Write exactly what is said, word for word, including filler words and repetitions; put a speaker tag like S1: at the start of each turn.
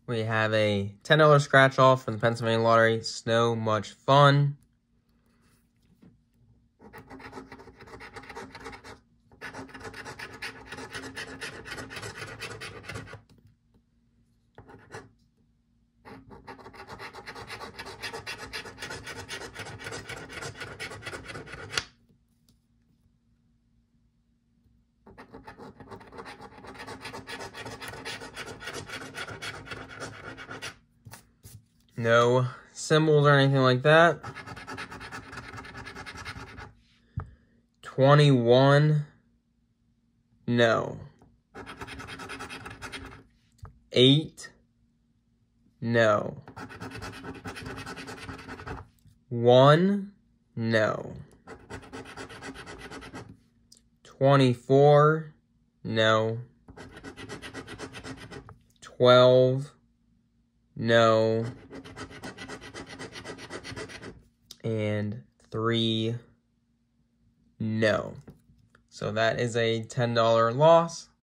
S1: We have a ten dollar scratch off from the Pennsylvania Lottery. So much fun. No symbols or anything like that. twenty-one. No. eight. No. one. No. twenty-four. No. twelve. No. And three. No. So that is a ten dollar loss.